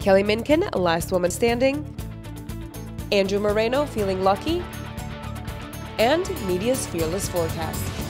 Kelly Minkin, Last Woman Standing, Andrew Moreno, Feeling Lucky, and Media's Fearless Forecast.